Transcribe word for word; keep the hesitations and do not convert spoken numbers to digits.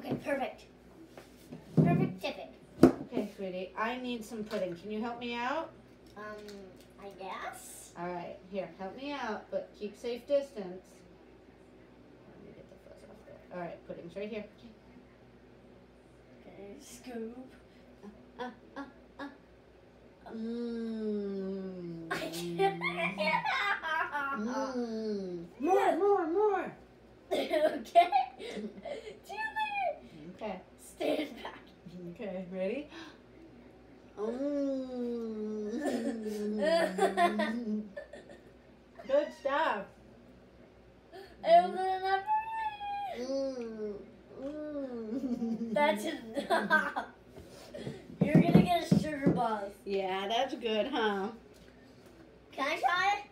Okay, perfect. Perfect tipping. Okay, sweetie. I need some pudding. Can you help me out? Um, I guess. All right, here, help me out, but keep safe distance. Let me get the fuzz off there. All right, pudding's right here. Okay, scoop. Uh, uh, uh. Mmm. Mmm. More, more, more. Okay. Julie. Okay. Stand back. Okay, ready? Mmm. Good stuff. It wasn't enough for me. Mmm. Mmm. That's enough. You're gonna get a sugar buzz. Yeah, that's good, huh? Can I try it?